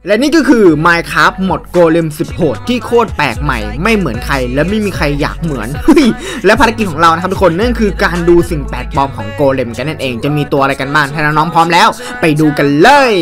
และนี่ก็คือ Minecraft หมดโกเลมสุดโหดที่โคตรแปลกใหม่ไม่เหมือนใครและไม่มีใครอยากเหมือน และภารกิจของเรานะครับทุกคนนั่นคือการดูสิ่งแปลกปลอมของโกเลมกันนั่นเองจะมีตัวอะไรกันบ้างถ้าน้องๆพร้อมแล้วไปดูกันเลย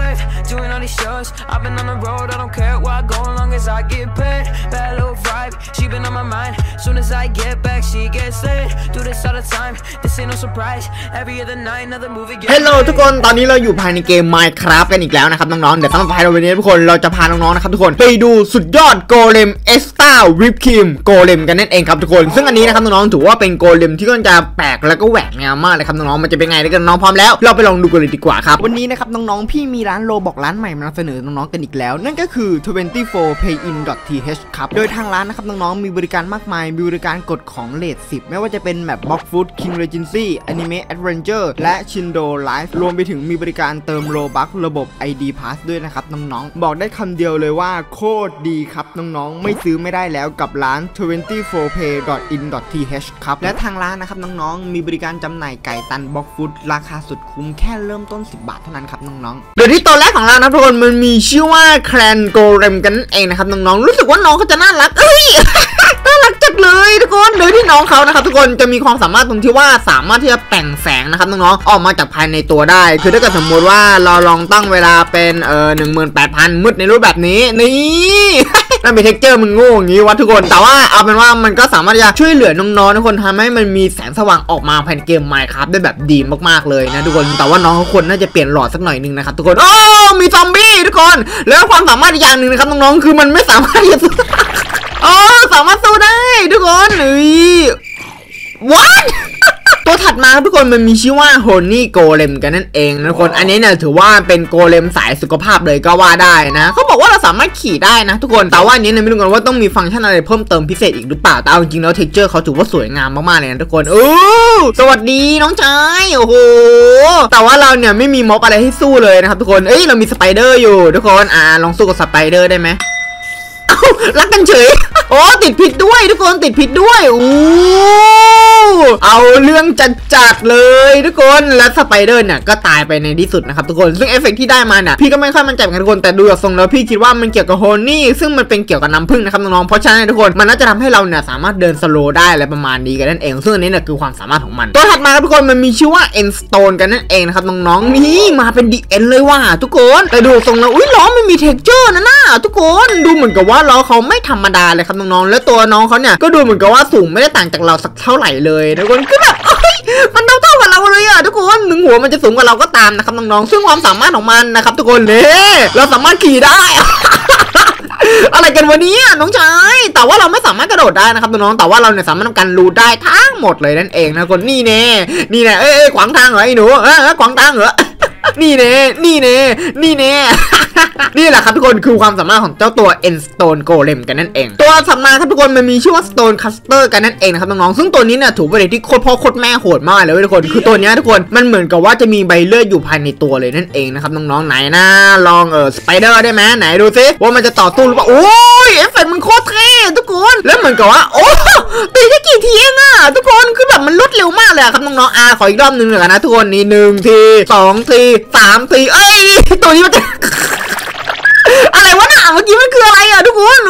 Hello ทุกคนตอนนี้เราอยู่ภายในเกม Minecraft กันอีกแล้วนะครับน้องๆเดี๋ยวสำหรับภายในวันนี้ทุกคนเราจะพาน้องๆนะครับทุกคนไปดูสุดยอดโกเลมเอ็กซ์ตร้าวิปครีมโกเลมกันนั่นเองครับทุกคนซึ่งอันนี้นะครับน้องๆถือว่าเป็นโกเลมที่ก็จะแปลกแล้วก็แหวกแนวมากเลยครับน้องๆมันจะเป็นไงกันน้องพร้อมแล้วเราไปลองดูกันเลยดีกว่าครับวันนี้นะครับน้องๆพี่มีร้านโลบอกร้านใหม่มานำเสนอน้องๆกันอีกแล้วนั่นก็คือ 24payin.th ครับโดยทางร้านนะครับน้องๆมีบริการมากมายมีบริการกดของเรท10ไม่ว่าจะเป็นแบบ Box Food King Regency Anime Adventure และ Shindo Life รวมไปถึงมีบริการเติมโลบัคระบบ ID Pass ด้วยนะครับน้องๆบอกได้คำเดียวเลยว่าโคตรดีครับน้องๆไม่ซื้อไม่ได้แล้วกับร้าน 24pay.in.th ครับและทางร้านนะครับน้องๆมีบริการจำหน่ายไก่ตัน Box Food ราคาสุดคุ้มแค่เริ่มต้น10 บาทเท่านั้นครับน้องๆโดยที่ตัวแรกของเรานะทุกคนมันมีชื่อว่าแคลนโกเลมกันเองนะครับน้องๆรู้สึกว่าน้องเขาจะน่ารักน่ารักจังเลยทุกคนโดยที่น้องเขานะครับทุกคนจะมีความสามารถตรงที่ว่าสามารถที่จะแต่งแสงนะครับน้องๆออกมาจากภายในตัวได้คือถ้าเกิดสมมติว่าเราลองตั้งเวลาเป็น18,000 มืดในรูปแบบนี้นี่นั่นเป็นเท็กเจอร์มันโง่อย่างนี้วะทุกคนแต่ว่าเอาเป็นว่ามันก็สามารถจะช่วยเหลือน้องๆทุกคนทำให้มันมีแสงสว่างออกมาภายในเกม Minecraft ได้แบบดีมากๆเลยนะทุกคนแต่ว่าน้องเขาควรน่าจะเปลี่ยนหลอดสักหน่อยนึงนะครับทุกคนมีซอมบี้ทุกคนแล้วความสามารถอีกอย่างหนึ่งนะครับน้องๆคือมันไม่สามารถจะสามารถสู้ได้ทุกคนWhat ตัวถัดมาทุกคนมันมีชื่อว่าโฮนี่โกเลมกันนั่นเองนะทุกคนอันนี้เนี่ยถือว่าเป็นโกเลมสายสุขภาพเลยก็ว่าได้นะเขาบอกว่าเราสามารถขี่ได้นะทุกคนแต่ว่าอันนี้เนี่ยไม่รู้กันว่าต้องมีฟังก์ชันอะไรเพิ่มเติมพิเศษอีกหรือเปล่าแต่เอาจริงๆแล้วเท็กเจอร์เขาถือว่าสวยงามมากๆเลยนะทุกคนสวัสดีน้องชายโอ้โหแต่ว่าเราเนี่ยไม่มีม็อบอะไรให้สู้เลยนะครับทุกคนเรามีสไปเดอร์อยู่ทุกคนลองสู้กับสไปเดอร์ได้ไหมรักกันเฉยติดผิดด้วยทุกคนติดผิดด้วยเอาเรื่องจัดเลยทุกคนและสไปเดอร์เนี่ยก็ตายไปในที่สุดนะครับทุกคนซึ่งเอฟเฟกต์ที่ได้มาเนี่ยพี่ก็ไม่ค่อยมั่นใจเหมือนกันทุกคนแต่ดูจากทรงแล้วพี่คิดว่ามันเกี่ยวกับโฮนี่ซึ่งมันเป็นเกี่ยวกับน้ำผึ้งนะครับน้องๆเพราะฉะนั้นทุกคนมันน่าจะทำให้เราเนี่ยสามารถเดินสโลว์ได้อะไรประมาณนี้กันนั่นเองซึ่งอันนี้เนี่ยคือความสามารถของมันตัวถัดมาทุกคนมันมีชื่อว่าเอ็นสโตนกันนั่นเองนะครับน้องๆนี่มาเป็นดีเอ็นเลยว่ะทุกคนแต่ดูทรงแล้วล้อไม่มีเท็กเจอร์นะทุกคนดูเหมือนกับว่าล้อเขาไม่ธรรมดาเลยครับน้องๆและตัวน้องเขาเนี่ยก็ดูเหมือนกับว่าสูงไม่ได้ต่างจากเราสักเท่าไหร่เลยทุกคนคือแบบมันเท่ากับเราเลยทุกคนถึงหัวมันจะสูงกว่าเราก็ตามนะครับน้องๆซึ่งความสามารถของมันนะครับทุกคนเราสามารถขี่ได้ อะไรกันวันนี้น้องชายแต่ว่าเราไม่สามารถกระโดดได้นะครับน้องๆแต่ว่าเราเนี่ยสามารถทำการรูได้ทั้งหมดเลยนั่นเองนะคนนี่แน่ขวางทางเหรอไอ้หนูขวางทางเหรอนี่แน่นี่แหละครับทุกคนคือความสามารถของเจ้าตัว Endstone Golem กันนั่นเองตัวถัดมาครับทุกคนมันมีชื่อว่า Stone Caster กันนั่นเองนะครับน้องๆซึ่งตัวนี้เนี่ยถือเป็นเด็กที่โคตรพ่อโคตรแม่โหดมากเลยทุกคนคือตัวนี้ทุกคนมันเหมือนกับว่าจะมีใบเลือดอยู่ภายในตัวเลยนั่นเองนะครับน้องๆไหนนะลองสไปเดอร์ได้ไหมไหนดูซิว่ามันจะต่อสู้หรือเปล่าโอ้ยเอฟเฟกต์มันโคตรเท่ทุกคนแล้วเหมือนกับว่าตีได้กี่ทีเองทุกคนคือแบบมันลดเร็วมากเลยครับน้องๆขออีกรอบนึงเลยนะทุกคนนี่1 ที2 ที3 ทีตัวนี้มันจะอะไรวะน่ะเมื่อกี้มันคืออะไรทุกคน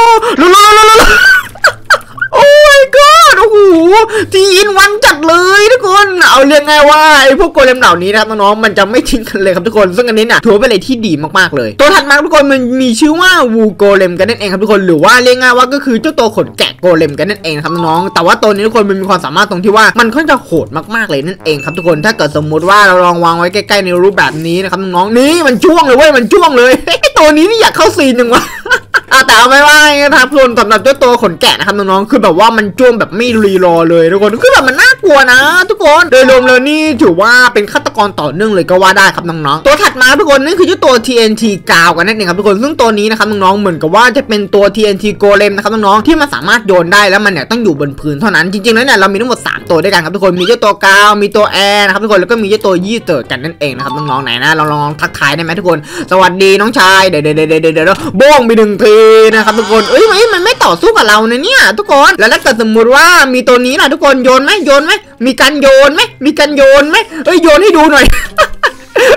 โอ้ my god โอ้โหทีอินวันจัดเลยทุกคนเอาเรียกง่ายว่าไอ้พวกโกเลมเหล่านี้นะครับน้องๆมันจะไม่ทิ้งกันเลยครับทุกคนซึ่งอันนี้เนี่ยถือเป็นอะไรที่ดีมากๆเลยตัวถัดมาทุกคนมันมีชื่อว่าวูโกเลมกันนั่นเองครับทุกคนหรือว่าเรียกง่ายว่าก็คือเจ้าตัวขนแกะโกเลมกันนั่นเองครับน้องๆแต่ว่าตัวนี้ทุกคนมันมีความสามารถตรงที่ว่ามันค่อนข้างโหดมากๆเลยนั่นเองครับทุกคนถ้าเกิดสมมุติว่าเราลองวางไว้ใกล้ๆในรูปแบบนี้นะครับน้องๆนี่มันจ้วงเลยเว้ยมันจ้วงเลยตัวนี้นี่อยากเข้าซีนจังวะแต่เอาไม่ว่านะครับส่วนสำหรับเจ้าตัวขนแกะนะครับน้องๆคือแบบว่ามันจ้วงแบบไม่รีรอเลยทุกคนคือแบบมันน่ากลัวนะทุกคนโดยรวมเลยนี่ถือว่าเป็นฆาตกรต่อเนื่องเลยก็ว่าได้ครับน้องๆตัวถัดมาทุกคนนั่นคือเจ้าตัว TNT กาวกันนั่นเองครับทุกคนซึ่งตัวนี้นะครับน้องๆเหมือนกับว่าจะเป็นตัว TNT โกเลมนะครับน้องๆที่มันสามารถโยนได้แล้วมันเนี่ยต้องอยู่บนพื้นเท่านั้นจริงๆแล้วเนี่ยเรามีทั้งหมด3ตัวด้วยกันครับทุกคนมีเจ้าตัวกาวมีตัวแอร์นะครับทุกคนแล้วก็มีเจ้าตัวยี่เติร์ดกันนั่นเองนะครับน้องๆไหนนะลองทักทายได้ไหมทุกคนสวัสดีน้องชายเดี๋ยวโบ้งไป1 ทีนะครับทุกคนมันไม่ต่อสู้กับเราเนี่ยทุกคนแล้วถ้าเกิดสมมติว่ามีตัวนี้ล่ะทุกคนโยนไหมมีการโยนไหมโยนให้ดูหน่อย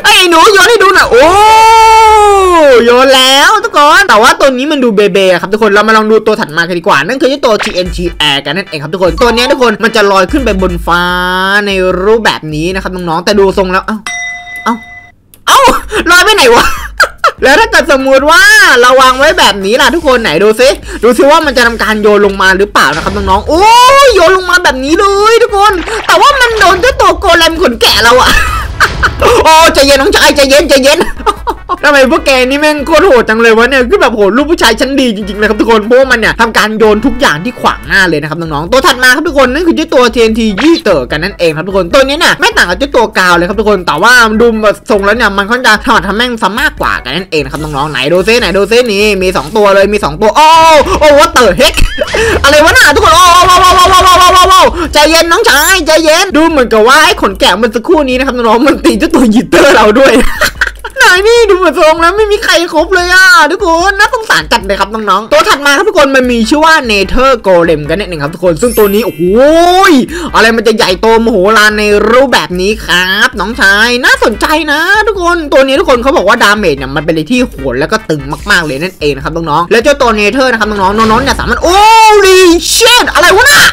ไอ้หนูโยนให้ดูหน่อยโอ้โยนแล้วทุกคนแต่ว่าตัวนี้มันดูเบเบครับทุกคนเรามาลองดูตัวถัดมากันดีกว่านั่นคือตัว TNT Air กันนั่นเองครับทุกคนตัวนี้ทุกคนมันจะลอยขึ้นไปบนฟ้าในรูปแบบนี้นะครับน้องๆแต่ดูทรงแล้วเอ้าลอยไปไหนวะแล้วถ้าเกิดสมมติว่าเราวางไว้แบบนี้ล่ะทุกคนไหนดูซิว่ามันจะทำการโยนลงมาหรือเปล่านะครับน้องๆโอ้ยโยนลงมาแบบนี้เลยทุกคนแต่ว่ามันโดนเจ้าตัวโกเลมขนแกะเราอะโอ้ใจเย็นน้องชายใจเย็นทำไมพวกแกนี่แม่งโคตรโหดจังเลยวะเนี่ยคือแบบโหลูกผู้ชายชั้นดีจริงๆเลยครับทุกคนเพราะว่ามันเนี่ยทำการโยนทุกอย่างที่ขวางหน้าเลยนะครับน้องๆตัวถัดมาครับทุกคนนั่นคือเจ้าตัว TNT ยี่เต๋อกันนั่นเองครับทุกคนตัวนี้เนี่ยไม่ต่างกับเจ้าตัวกาวเลยครับทุกคนแต่ว่าดูแบบทรงแล้วเนี่ยมันค่อนข้างทำแม่งซะมากกว่ากันนั่นเองนะครับน้องๆไหนดูซินี่มี2ตัวเลยมี2ตัวโอ้ว่าเต๋อเฮกอะไรวะน่ะทุกคนโอ้ใจเย็นน้องชายใจเย็นดูเหมือนกับว่าไอ้ขนแกะมันสักครู่นี้นะครับน้องๆมันตีเจ้าตัวยีเตอร์เราด้วยไหนนี่ดูเหมือนทรงแล้วไม่มีใครครบเลยอ่ะทุกคนน่าสงสารจัดเลยครับน้องๆตัวถัดมาครับทุกคนมันมีชื่อว่าเนเธอร์โกเลมกันนั่นเองครับทุกคนซึ่งตัวนี้โอ้โหอะไรมันจะใหญ่โตมโหฬารในรูปแบบนี้ครับน้องชายน่าสนใจนะทุกคนตัวนี้ทุกคนเขาบอกว่าดาเมจเนี่ยมันเป็นอะไรที่โหดแล้วก็ตึงมากๆเลยนั่นเองนะครับน้องๆแล้วเจ้าตัวเนเธอร์นะครับน้องๆเนี่ยสามารถโอ้ลีเชดอะไรวะน่ะ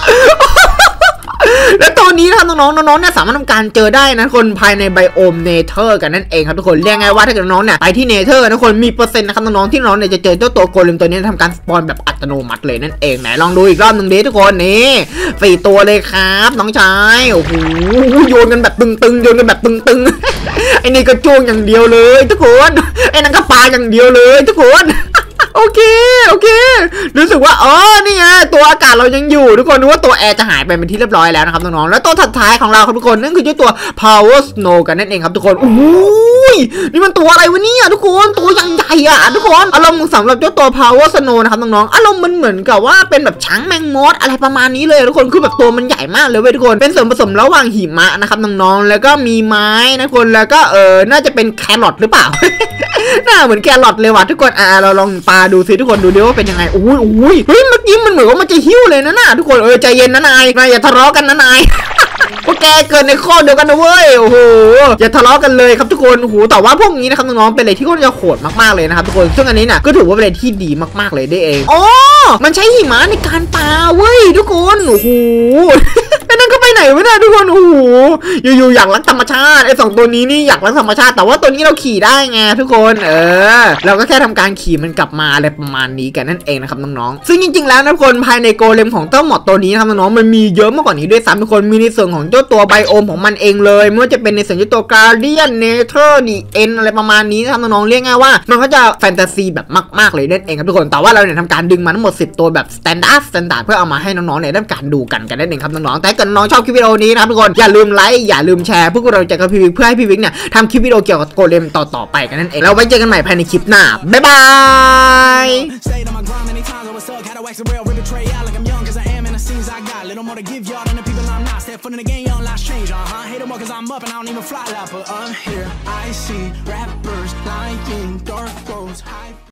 และตัวนี้นะครับน้องๆเนี่ยสามารถทำการเจอได้นะคนภายในไบโอมเนเธอร์กันนั่นเองครับทุกคนเรียกไงว่าถ้าเกิดน้องเนี่ยไปที่เนเธอร์นะคนมีเปอร์เซ็นต์นะครับน้องๆที่น้องเนี่ยจะเจอเจ้าตัวโกเลมตัวนี้ทำการสปอนแบบอัตโนมัติเลยนั่นเองไหนลองดูอีกรอบหนึ่งดิทุกคนนี่4ตัวเลยครับน้องชายโอ้โหโยนกันแบบตึงๆโยนกันแบบตึงๆไอ้นี่ก็จ้วงอย่างเดียวเลยทุกคนไอ้นั่นก็ปาอย่างเดียวเลยทุกคนโอเครู้สึกว่านี่ไงตัวอากาศเรายังอยู่ทุกคนนึกว่าตัวแอร์จะหายไปเป็นที่เรียบร้อยแล้วนะครับน้องๆแล้วตัวถัดท้ายของเราครับทุกคนนั่นคือเจ้าตัว Power Snow กันนั่นเองครับทุกคนโอ้ยนี่มันตัวอะไรวะเนี่ยทุกคนตัวยังใหญ่อะทุกคนอารมณ์สำหรับเจ้าตัว Power Snow นะครับน้องๆอารมณ์มันเหมือนกับว่าเป็นแบบช้างแมงมดอะไรประมาณนี้เลยทุกคนคือแบบตัวมันใหญ่มากเลยเว้ยทุกคนเป็นส่วนผสมระหว่างหิมะนะครับน้องๆแล้วก็มีไม้นะคนแล้วก็น่าจะเป็นแครอทหรือเปล่า หน้าเหมือนแครอทเลยว่ะทุกคนเราลองปาดูซิทุกคนดูดิว่าเป็นยังไงอุ้ยเฮ้ยเมื่อกี้มันเหมือนว่ามันจะหิ้วเลยนะน่ะทุกคนใจเย็นนะนายอย่าทะเลาะกันนะนายพวกแกเกิดในข้อเดียวกันนะเว้ยโอ้โหอย่าทะเลาะกันเลยครับทุกคนโอ้โหแต่ว่าพวกนี้นะครับน้องๆเป็นอะไรที่ค่อนข้างโหดมากๆเลยนะครับทุกคนซึ่งอันนี้น่ะก็ถือว่าเป็นอะไรที่ดีมากๆเลยได้เองมันใช้หิมะในการปาเว้ยทุกคนโอ้โหนั่นก็ไปไหนวะเนี่ยทุกคนโอ้โหอยู่อยากรักธรรมชาติไอ้2ตัวนี้นี่อยากรักธรรมชาติแต่ว่าตัวนี้เราขี่ได้ไงทุกคนเราก็แค่ทำการขี่มันกลับมาอะไรประมาณนี้กันนั่นเองนะครับน้องๆซึ่งจริงๆแล้วนะทุกคนภายในโกเลมของเจ้าหมอดตัวนี้นะครับน้องๆมันมีเยอะมากกว่านี้ด้วยซ้ำทุกคนมีในส่วนของเจ้าตัวไบโอมของมันเองเลยไม่ว่าจะเป็นในส่วนเจ้าตัวการเดียนเนเธอร์ดีเอ็นอะไรประมาณนี้นะครับน้องๆเรียกง่ายว่ามันก็จะแฟนตาซีแบบมากๆเลยนั่นเองครับทุกคนแต่ว่าเราเนี่ยทำการดึงมาทั้งหมด10ตัวแบบสแตนดาร์ดเพื่อเอามาให้น้องๆเนี่ยได้การดูกันนั่นเองครับน้องๆแต่ถ้าเกิดน้องชอบคลิปวิดีโอนี้นะครับทุกคนอย่าลืมไลค์อย่าลืมแชร์พวกเราจะกับพี่วิกเพื่อให้พี่วิกเนี่ยทำคลิปวิดีโอเกี่ยวกับโกเลมต่อไปกันนั่นเองแล้วไว้เจอกันใหม่ภายในคลิปหน้าบ๊ายบาย